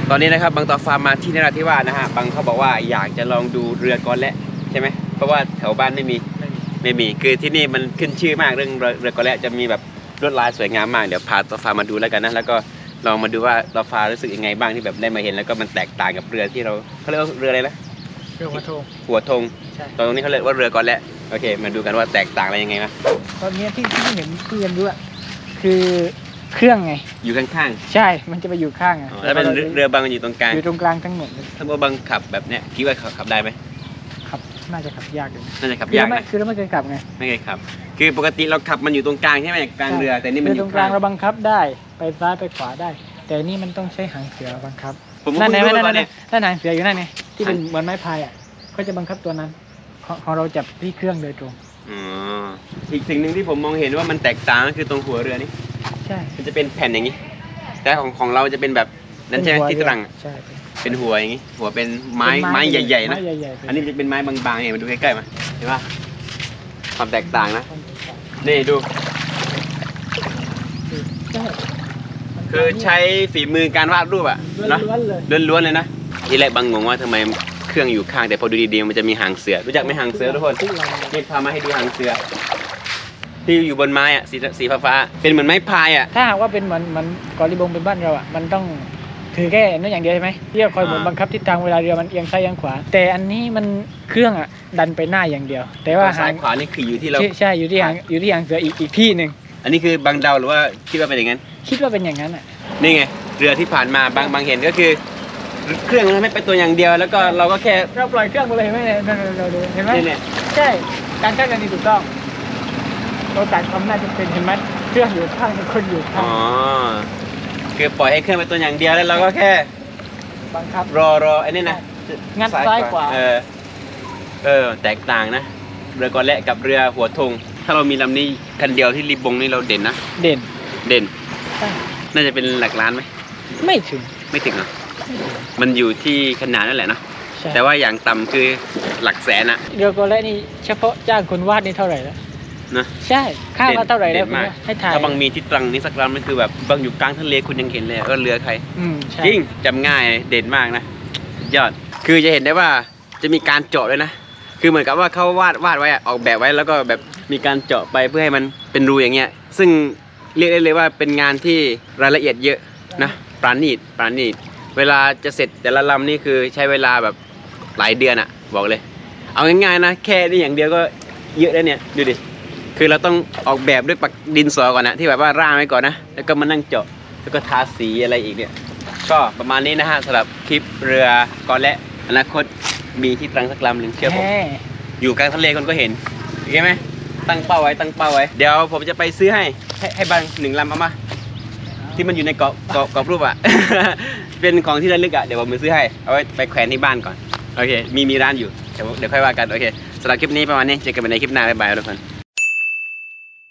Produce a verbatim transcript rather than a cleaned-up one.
ตอนนี้นะครับบางต่อฟาร์มมาที่นราธิวาสนะฮะบางเขาบอกว่าอยากจะลองดูเรือกอและใช่ไหมเพราะว่าแถวบ้านไม่มีไม่มีคือที่นี่มันขึ้นชื่อมากเรื่องเรือกอและจะมีแบบลวดลายสวยงามมากเดี๋ยวพาต่อฟาร์มมาดูแล้วกันนะแล้วก็ลองมาดูว่าต่อฟาร์มรู้สึกยังไงบ้างที่แบบได้มาเห็นแล้วก็มันแตกต่างกับเรือที่เราเขาเรียกว่าเรืออะไรนะเรือหัวธงหัวธงตอนนี้เขาเรียกว่าเรือกอและโอเคมาดูกันว่าแตกต่างอะไรยังไงนะตอนนี้ที่ที่เห็นเพื่อนด้วยคือเครื่องไงอยู่ข้างๆใช่มันจะไปอยู่ข้างอ่ะแล้วเป็นเรือบางอยู่ตรงกลางอยู่ตรงกลางทั้งหมดถ้าว่าบางขับแบบเนี้ยคิดว่าขับได้ไหมขับน่าจะขับยากเลยน่าจะขับยากนะคือเราไม่เคยขับไงไม่เคยขับคือปกติเราขับมันอยู่ตรงกลางใช่ไหมกลางเรือแต่นี่มันอยู่ตรงกลางเราบังคับได้ไปซ้ายไปขวาได้แต่นี่มันต้องใช้หางเสือบังคับนั่นไงนั่นไงนั่นหางเสืออยู่นั่นไงที่เป็นเหมือนไม้พายอ่ะก็จะบังคับตัวนั้นของเราจับที่เครื่องโดยตรงอ๋ออีกสิ่งหนึ่งที่ผมมองเห็นว่ามันแตกต่างก็คือตรงหัวเรือนี่ใช่มันจะเป็นแผ่นอย่างนี้แต่ของของเราจะเป็นแบบนั้นใช่ไหมที่ตรังใช่เป็นหัวอย่างนี้หัวเป็นไม้ไม้ใหญ่ๆนะอันนี้จะเป็นไม้บางๆเนี่ยมาดูใกล้ๆมาเห็นปะความแตกต่างนะนี่ดูคือใช้ฝีมือการวาดรูปอะนะล้วนๆเลยนะที่แรกบางงงว่าทำไมเครื่องอยู่ข้างแต่พอดูดีๆมันจะมีหางเสือรู้จักไหมหางเสือทุกคนนี่พามาให้ดูหางเสือที่อยู่บนไม้อะสีสีฟ้าๆเป็นเหมือนไม้พายอะถ้าหากว่าเป็นเหมือนเหมือนกอริบงเป็นบ้านเราอะมันต้องถือแค่นั่นอย่างเดียวใช่ไหมที่จะคอยหมุนบังคับทิศทางเวลาเรือมันเอียงซ้ายเอียงขวาแต่อันนี้มันเครื่องอะดันไปหน้าอย่างเดียวแต่ว่าซ้ายขวานี่คืออยู่ที่เราใช่อยู่ที่หางอยู่ที่หางเสืออีกอีกที่หนึ่งอันนี้คือบางเดาหรือว่าคิดว่าเป็นอย่างนั้นคิดว่าเป็นอย่างนั้นอ่ะนี่ไงเรือที่ผ่านมาบางบางเห็นก็คือเครื่องมันไม่ไปตัวอย่างเดียวแล้วก็เราก็แค่เราปล่อยเครื่องไปเลยไม่เนี่ยเราดูเห็นไหมเนี่ยใช่การใช้กันนี่ถูกต้องเราตัดความน่าจะเป็นเห็นไหมเครื่องอยู่ข้างคนอยู่ข้างอ๋อคือปล่อยให้เครื่องไปตัวอย่างเดียวแล้วเราก็แค่บังคับรอรอไอ้นี่นะงัดซ้ายขวาเออเออแตกต่างนะเรือกอและกับเรือหัวธงถ้าเรามีลำนี้คันเดียวที่ริบบงนี่เราเด่นนะเด่นเด่นน่าจะเป็นหลักล้านไหมไม่ถึงไม่ถึงเนาะมันอยู่ที่ขนาดนั่นแหละนะแต่ว่าอย่างต่ำคือหลักแสนอะเรือกอและนี่เฉพาะจ้างคนวาดนี่เท่าไหร่แล้วนะใช่ค่ามาเท่าไหร่แล้วให้ถ่ายถ้าบางมีที่ตรังนี่สักลำนี่คือแบบบางอยู่กลางทะเลคุณยังเห็นเลยว่าเรือใครจริงจำง่ายเด่นมากนะยอดคือจะเห็นได้ว่าจะมีการเจาะเลยนะคือเหมือนกับว่าเขาวาดวาดไว้ออกแบบไว้แล้วก็แบบมีการเจาะไปเพื่อให้มันเป็นรูอย่างเงี้ยซึ่งเรียกได้เลยว่าเป็นงานที่รายละเอียดเยอะนะปราณีตปราณีตเวลาจะเสร็จแต่ละลำนี่คือใช้เวลาแบบหลายเดือนอะบอกเลยเอาง่ายๆนะแค่นี้อย่างเดียวก็เยอะแล้วเนี่ยดูดิคือเราต้องออกแบบด้วยปากดินสอก่อนนะที่แบบว่าร่างไว้ก่อนนะแล้วก็มานั่งเจาะแล้วก็ทาสีอะไรอีกเนี่ยก็ประมาณนี้นะฮะสำหรับคลิปเรือกอและอนาคตมีที่ตรังสักลำหนึ่งเชื่อผมอยู่กลางทะเลคนก็เห็นโอเคไหมตั้งเป้าไว้ตั้งเป้าไว้เดี๋ยวผมจะไปซื้อให้ให้ให้บางหนึ่งลำเอามาที่มันอยู่ในเกาะเกาะกรอบรูปอ่ะ เป็นของที่ระลึกอ่ะเดี๋ยวผมไปซื้อให้เอาไว้ไปแขวนที่บ้านก่อนโอเคมีมีร้านอยู่เดี๋ยวเดี๋ยวค่อยว่ากันโอเคสำหรับคลิปนี้ประมาณนี้เจอกันในคลิปหน้าบ๊ายบายทุกคน